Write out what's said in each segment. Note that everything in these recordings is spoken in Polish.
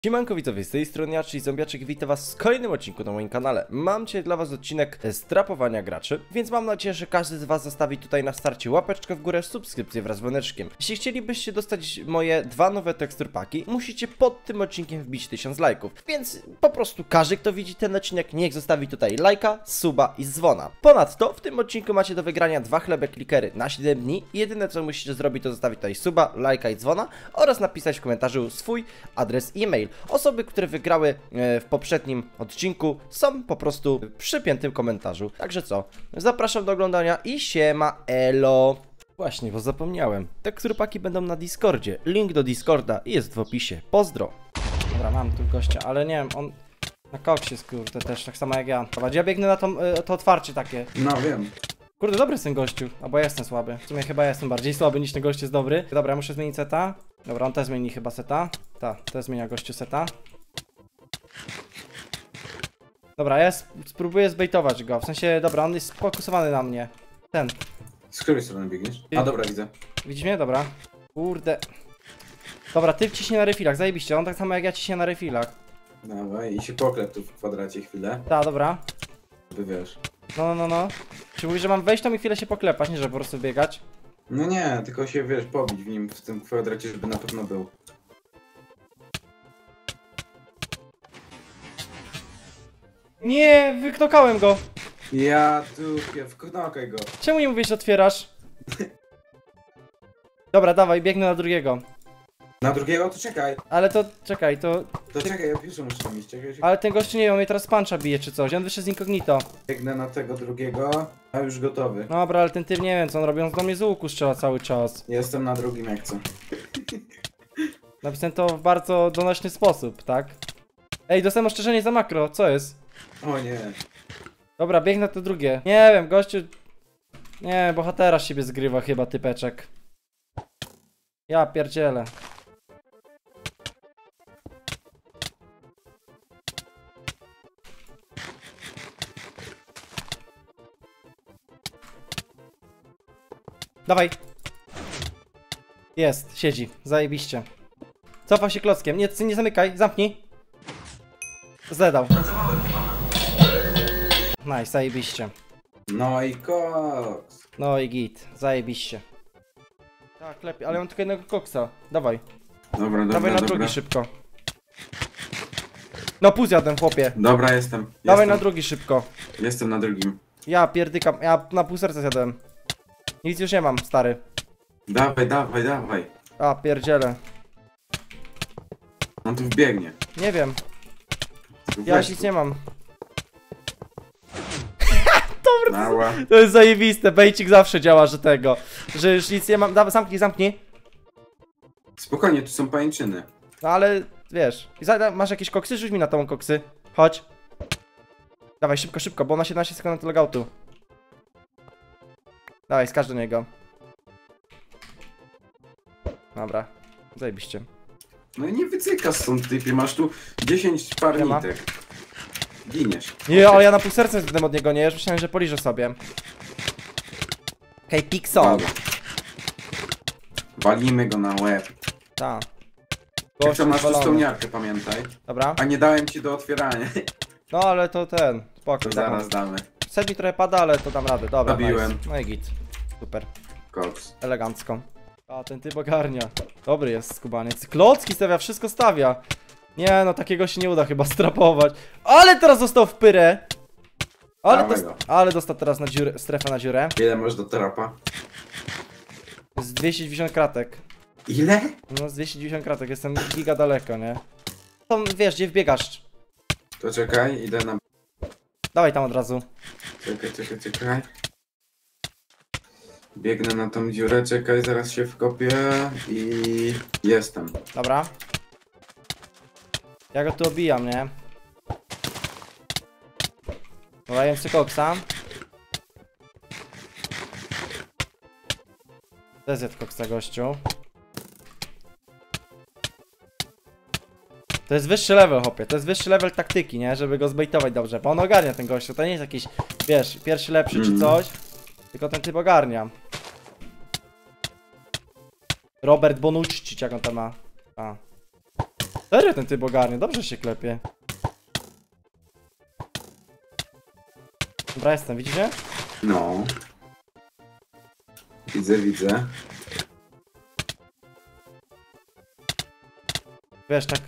Siemanko widzowie, z tej strony ja, czyli Zombiaczek, witam was w kolejnym odcinku na moim kanale. Mam dzisiaj dla was odcinek z trapowania graczy, więc mam nadzieję, że każdy z was zostawi tutaj na starcie łapeczkę w górę, subskrypcję wraz z dzwoneczkiem. Jeśli chcielibyście dostać moje dwa nowe teksturpaki, musicie pod tym odcinkiem wbić 1000 lajków, więc po prostu każdy, kto widzi ten odcinek, niech zostawi tutaj lajka, suba i dzwona. Ponadto w tym odcinku macie do wygrania 2 chleby klikery na 7 dni i jedyne co musicie zrobić, to zostawić tutaj suba, lajka i dzwona oraz napisać w komentarzu swój adres e-mail. Osoby, które wygrały w poprzednim odcinku, są po prostu w przypiętym komentarzu. Także co, zapraszam do oglądania i siema elo. Właśnie, bo zapomniałem, teksturpaki będą na Discordzie. Link do Discorda jest w opisie. Pozdro. Dobra, mam tu gościa, ale nie wiem, on na koksie jest, kurde, też tak samo jak ja. Ja biegnę na to otwarcie takie. No wiem. Kurde, dobry jest ten gościu, albo ja jestem słaby. W sumie chyba ja jestem bardziej słaby niż ten gość jest dobry. Dobra, muszę zmienić seta. Dobra, on też zmieni chyba seta. Tak, też zmienia gościu seta. Dobra, ja spróbuję zbejtować go. W sensie, dobra, on jest fokusowany na mnie. Ten. Z której strony biegniesz? A dobra, widzę. Widzisz mnie? Dobra. Kurde. Dobra, ty ciśnie na refilach, zajebiście. On tak samo jak ja ciśnie na refilach. Dawaj i się poklep tu w kwadracie chwilę. Tak, dobra. By wiesz. No. Czy mówisz, że mam wejść tam i chwilę się poklepać, nie żeby po prostu biegać? No nie, tylko się wiesz, pobić w nim, w tym kwadracie, żeby na pewno był. Nie, wyknokałem go. Ja tu wknokaj go. Czemu nie mówisz, że otwierasz? Dobra, dawaj, biegnę na drugiego. Na drugiego? To czekaj. Ale to, czekaj, to... To czekaj, ja pierwszy muszę tam iść. Czekaj. Ale ten gościu nie wiem, on mnie teraz puncha bije czy coś, on wyszedł z incognito. Biegnę na tego drugiego, a już gotowy. Dobra, ale ten typ nie wiem co on robi, on do mnie z łuku strzela cały czas. Jestem na drugim jak co. Napisałem to w bardzo donośny sposób, tak? Ej, dostałem ostrzeżenie za makro, co jest? O nie. Dobra, biegnę na to drugie. Nie wiem, gościu... Nie, bohatera z siebie zgrywa chyba typeczek. Ja pierdzielę. Dawaj. Jest, siedzi, zajebiście. Cofa się klockiem, nie zamykaj, zamknij. Zedał. Nice, zajebiście. No i koks. No i git, zajebiście. Tak, lepiej, ale mam tylko jednego koksa. Dawaj, Dobra, dawaj na drugi szybko. No pół zjadłem, chłopie. Dobra, jestem. Dawaj na drugi szybko. Jestem na drugim. Ja pierdykam, ja na pół serca zjadłem. Nic już nie mam, stary. Dawaj. A, pierdzielę. On tu wbiegnie. Nie wiem, Tu ja weź już nic tu. nie mam. Mała. To jest zajebiste, bejcik zawsze działa, że tego. Że już nic nie mam, dawaj, zamknij. Spokojnie, tu są pajęczyny. No ale, wiesz, masz jakieś koksy? Rzuć mi na tą koksy. Chodź. Dawaj, szybko, bo on ma 17 sekund do logoutu. Dawaj, skacz do niego. Dobra, zajebiście. No i nie wycykasz stąd, typie, masz tu 10 par Nie ma. nitek. Giniesz. Nie, ale ja na pół serca zjadłem od niego, nie? Już myślałem, że poliżę sobie. Hej, Pixon. Dobra. Walimy go na łeb. Tak. Jak to masz tu zwalony. stołniarkę, pamiętaj. Dobra. A nie dałem ci do otwierania. No ale to ten, spoko. To zaraz damy. Set mi trochę pada, ale to dam radę, dobra. Zabiłem. Nice. No i git. Super. Koks. Elegancko. A, ten typ ogarnia. Dobry jest skubaniec. Klocki stawia, wszystko stawia. Nie no, takiego się nie uda chyba strapować. Ale teraz został w pyrę. Dawaj go. Ale dostał teraz na dziurę, strefę na dziurę. Ile masz do trapa? Z 290 kratek. Ile? No z 290 kratek, jestem giga daleko, nie? To wiesz, gdzie wbiegasz? To czekaj, idę na... Dawaj tam od razu. Czekaj. Biegnę na tą dziurę, czekaj, zaraz się wkopię i... Jestem. Dobra. Ja go tu obijam, nie? Dobra, jem sobie koksa. To jest koksa, gościu. To jest wyższy level, hopie. To jest wyższy level taktyki, nie? Żeby go zbejtować dobrze. Bo on ogarnia ten gościu. To nie jest jakiś, wiesz, pierwszy lepszy czy coś. Tylko ten typ ogarnia. Robert Bonucci, jak on tam ma. A. Serio ten typ ogarnie, dobrze się klepie. Dobra, jestem, widzicie? No. Widzę. Wiesz, tak.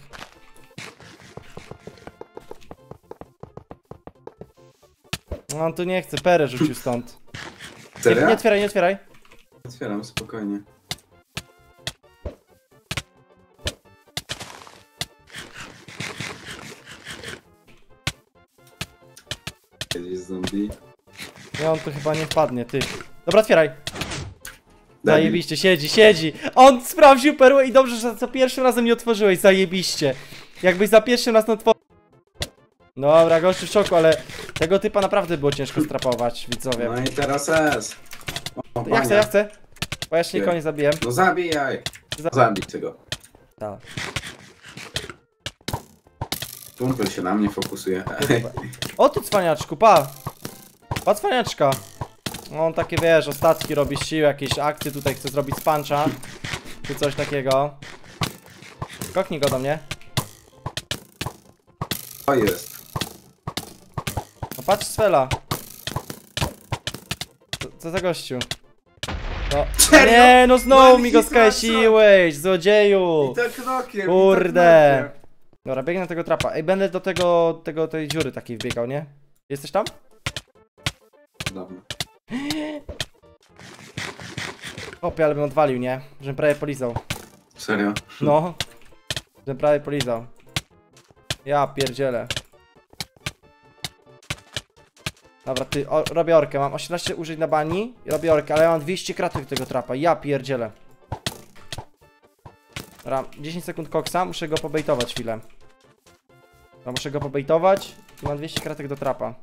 No on tu nie chce, perę rzucił stąd. Serio? Nie otwieraj, nie otwieraj. Otwieram, spokojnie. Kiedyś zombie. Nie, on tu chyba nie wpadnie, ty. Dobra, otwieraj. Daj mi. Zajebiście, siedzi. On sprawdził perłę i dobrze, że za pierwszym razem nie otworzyłeś, zajebiście. Jakbyś za pierwszym razem otworzył... Dobra, gościu w szoku, ale tego typa naprawdę było ciężko strapować, widzowie. No i teraz S. O, Ja pania. chcę. Bo ja się nikogo nie zabiłem. No zabijaj. Zabij tego. Tak. Kumpel się na mnie fokusuje. O ty cwaniaczku, pa! Pa cwaniaczka. On takie, wiesz, ostatki robi sił, jakieś akcje tutaj chce zrobić z puncha. Czy coś takiego. Skoknij go do mnie. O, jest. No patrz Svela. Co za gościu? No. Serio? Nie, no znowu No mi go i skreśliłeś, złodzieju! I to krokiem. Kurde! Dobra, biegnę na tego trapa. Ej, będę do tej dziury takiej wbiegał, nie? Jesteś tam? Dobra. Opie, ale bym odwalił, nie? Żebym prawie polizał. Serio? No. Żebym prawie polizał. Ja pierdzielę. Dobra, ty, robię orkę. Mam 18 użyć na bani i robię orkę, ale ja mam 200 kratek tego trapa. Ja pierdzielę. Dobra, 10 sekund koksa, muszę go pobejtować chwilę. Dobra, muszę go pobejtować i mam 200 kratek do trapa.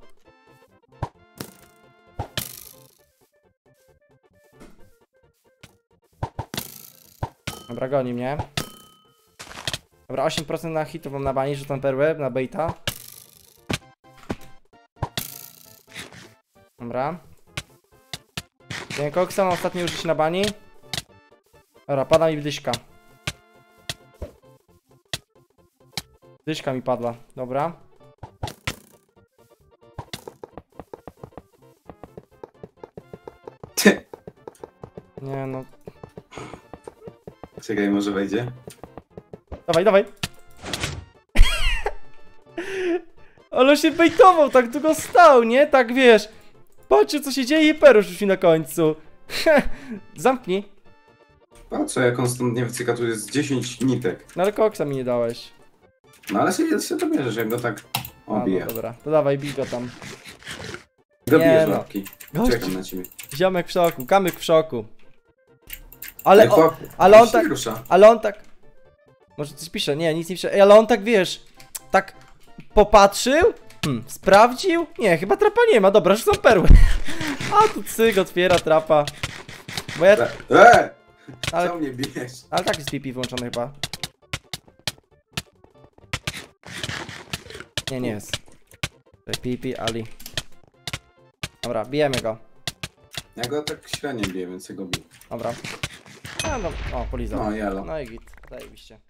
Dobra, goni mnie. Dobra, 8% na hitów mam na bani, rzucam perłę, na baita. Dobra. Ten koksa mam ostatnie użyć na bani. Dobra, pada mi dyszka. Dyszka mi padła, dobra. Nie no. Czekaj, może wejdzie? Dawaj. Ale się bejtował, tak długo stał, nie? Tak wiesz. Patrzcie co się dzieje i perusz już mi na końcu. Zamknij. Patrz, jak on stąd nie wycyka, tu jest 10 nitek. No ale koksa mi nie dałeś. No ale sobie to bierzesz, jak go tak A, no obija. dobra, to dawaj, bij go tam. Go Nie bijesz no. łapki. Gościu. Czekam na ciebie. Ziomek w szoku, kamyk w szoku. Ale, Ej, chłop, ale on się tak, rusza. ale on tak... Może coś pisze, nie, nic nie pisze. Ej, ale on tak, wiesz, tak popatrzył, sprawdził? Nie, chyba trapa nie ma, dobra, rzucam perły. A tu cyk otwiera trapa. Bo ja... Ale... Ale, Co mnie bijesz? ale tak jest PP włączony chyba. Nie, nie jest. To jest PP, Ali. Dobra, bijemy go. Ja go tak średnio biję, więc ja go biję. Dobra. A, no, o, polizał. No, jelo. No i git, zajebiście.